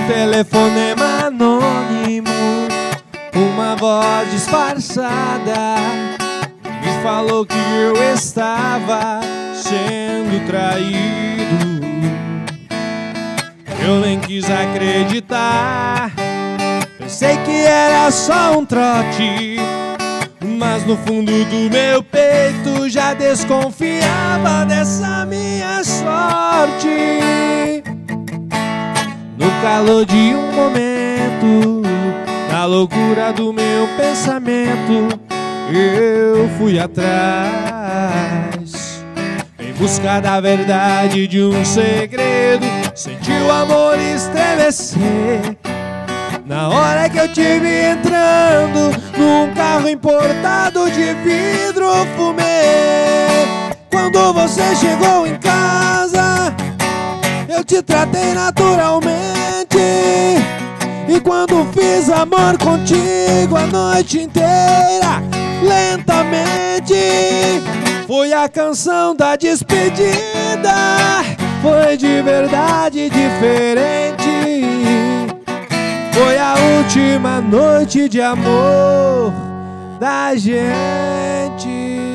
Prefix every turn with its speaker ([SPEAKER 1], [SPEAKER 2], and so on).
[SPEAKER 1] telefonema anônimo, uma voz disfarçada me falou que eu estava sendo traído. Eu nem quis acreditar, pensei que era só um trote, mas no fundo do meu peito já desconfiava dessa minha sorte. No calor de um momento, na loucura do meu pensamento, eu fui atrás, em busca da verdade de um segredo. Senti o amor estremecer na hora que eu te vi entrando num carro importado de vidro fumê. Quando você chegou em casa, eu te tratei naturalmente, e quando fiz amor contigo a noite inteira, lentamente, foi a canção da despedida. Foi de verdade diferente, foi a última noite de amor da gente.